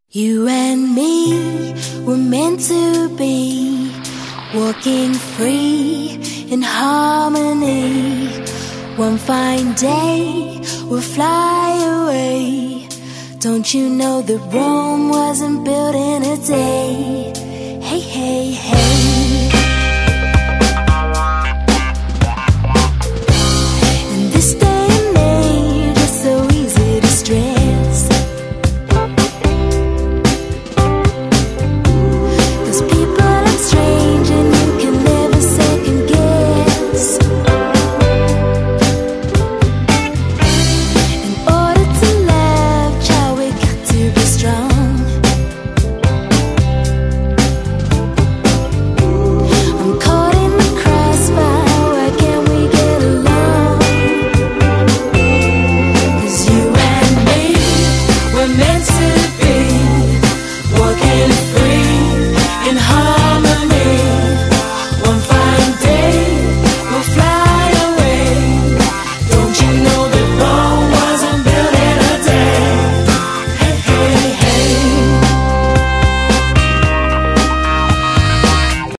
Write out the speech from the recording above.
You and me were meant to be, walking free in harmony. One fine day we'll fly away. Don't you know that Rome wasn't built in a day? Hey, hey, hey.